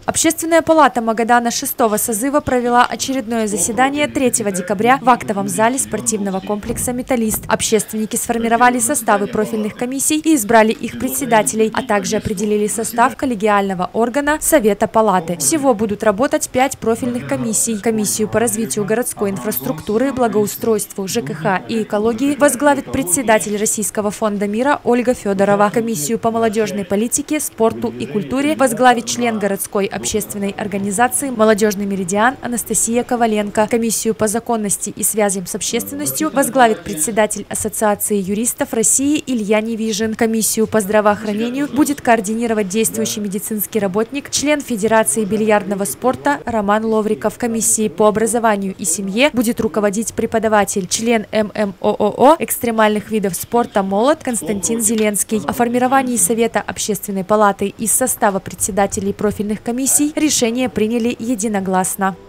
Общественная палата Магадана 6-го созыва провела очередное заседание 3 декабря в актовом зале спортивного комплекса «Металлист». Общественники сформировали составы профильных комиссий и избрали их председателей, а также определили состав коллегиального органа Совета палаты. Всего будут работать 5 профильных комиссий. Комиссию по развитию городской инфраструктуры, благоустройству, ЖКХ и экологии возглавит председатель Российского фонда мира Ольга Федорова. Комиссию по молодежной политике, спорту и культуре возглавит член городской общественной организации «Молодежный меридиан» Анастасия Коваленко. Комиссию по законности и связям с общественностью возглавит председатель Ассоциации юристов России Илья Невижин. Комиссию по здравоохранению будет координировать действующий медицинский работник, член Федерации бильярдного спорта Роман Ловриков. Комиссией по образованию и семье будет руководить преподаватель, член ММООО экстремальных видов спорта «Молот» Константин Зеленский. О формировании Совета общественной палаты из состава председателей профильных комиссий решение приняли единогласно.